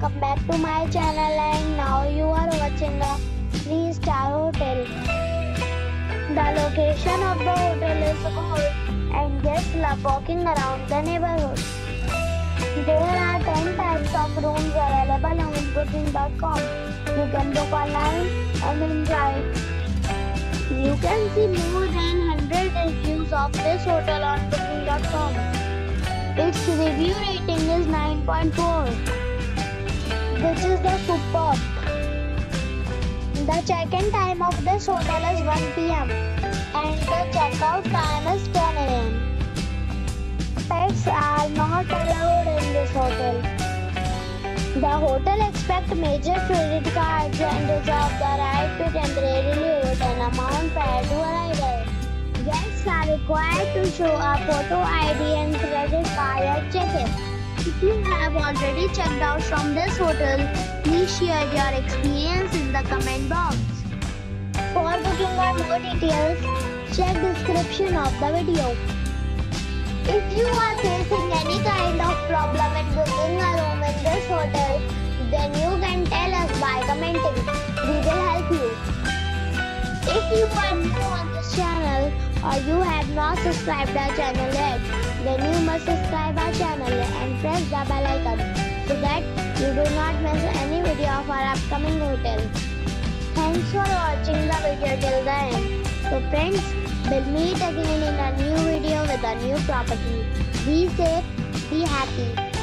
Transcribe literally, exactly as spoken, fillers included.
welcome back to my channel, and now you are watching a three star hotel. The location of the hotel is good and guests love walking around the neighborhood. There are ten types of rooms available on booking dot com. You can book online and enjoy it. You can see more than one hundred reviews of this hotel on booking dot com. Its review rating is nine point four, which is the superb. The check-in time of this hotel is one p m and the check-out time is ten a m Pets are not allowed in this hotel. The hotel accepts major credit cards and reserves the right to temporarily hold an amount prior to arrival. Guests are required to show a photo I D and credit card at check-in. If you have already checked out from this hotel, please share your experience in the comment box. For booking or more details, check description of the video. If you are facing any kind of problem in booking a room in this hotel, then you can tell us by commenting. We will help you. If you are new on this channel or you have not subscribed our channel yet, then you must subscribe our channel and press the bell icon so that you do not miss any video of our upcoming hotel. Thanks for watching the video till the end. So friends, we'll meet again in a new video with a new property. Be safe, be happy.